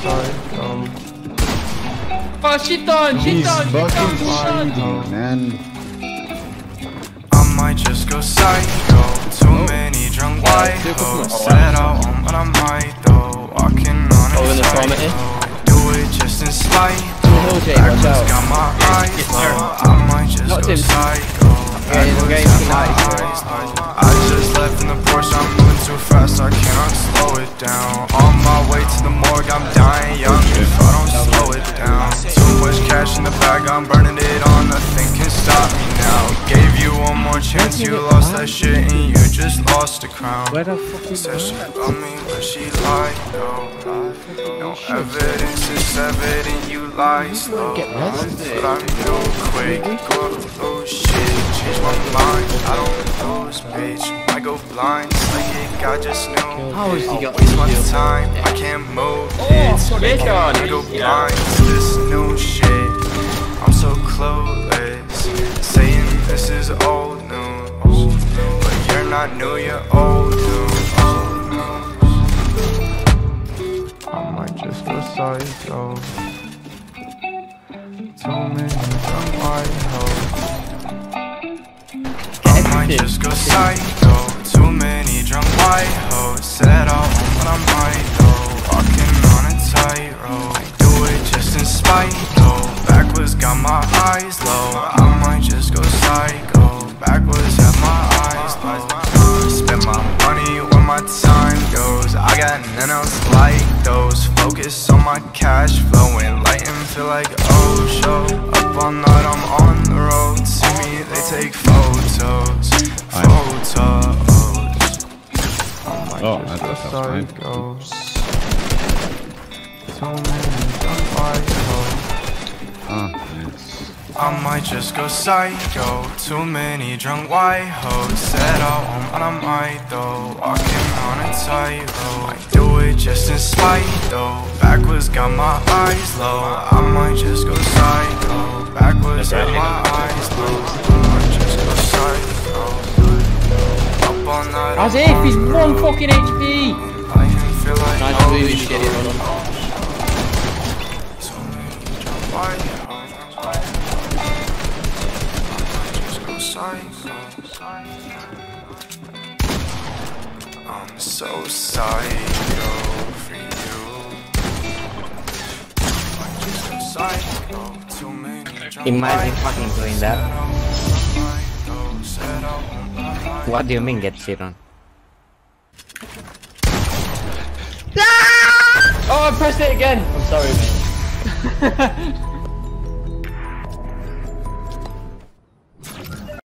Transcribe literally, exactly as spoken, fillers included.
psycho. Oh, shit done, shit done, shit done, shit done. Man. I might just go psycho. Too many drunk white hoes. Said I won't, but I might though. Walking on a tightrope. Do it just in spite. I just got my eyes low. I might just go psycho. I just left in the Porsche. I'm moving too fast. I cannot slow it down. On my way to the morgue. I'm dying young if I don't slow it down. Too much cash in the bag. I'm burning it on. Nothing can stop me now. Gave you one more chance. You lost that shit and you just lost the crown. Where the fuck is Said she love me but she lied though. No evidence is evident. You lie slow. But I'm no quick. Go oh shit. Change my mind. I don't lose bitch. I go blind. Like it God just knew. How is he got waste my time. I can't move. It's making me go blind to this new shit. I'm so clueless. Saying this is old news, but you're not new, you're old news. I might just go psycho. Too many drunk white hoes. I might just go psycho. Too many drunk white hoes. Said I won't, but I might though. Walking on a tightrope. I do it just in spite though. Backwards got my eyes low. I might just go psycho. Backwards have my eyes low. Spend my money where my time goes. I got nothing else like those. Focus on my cash flow and light and feel like oh show. Up all night I'm on the road. See me they take photos. Photos. Oh, that's psycho. So many drunk white hoes. Ah, yes. I might just go psycho. Too many drunk white hoes. Said I won't, but I might though. Walking on a tightrope. I do it just in spite though. Backwards got my eyes low. I might just go psycho. Backwards got my eyes low. I might just go psycho. Up all night. As if he's one fucking H P. I can feel like Nice oh, move, you get it on. too many drunk white hoes. I'm so psycho for you. I'm just so psycho. Too many drunk Imagine fucking doing that. What do you mean get shit on? Oh, I pressed it again. I'm sorry, mate.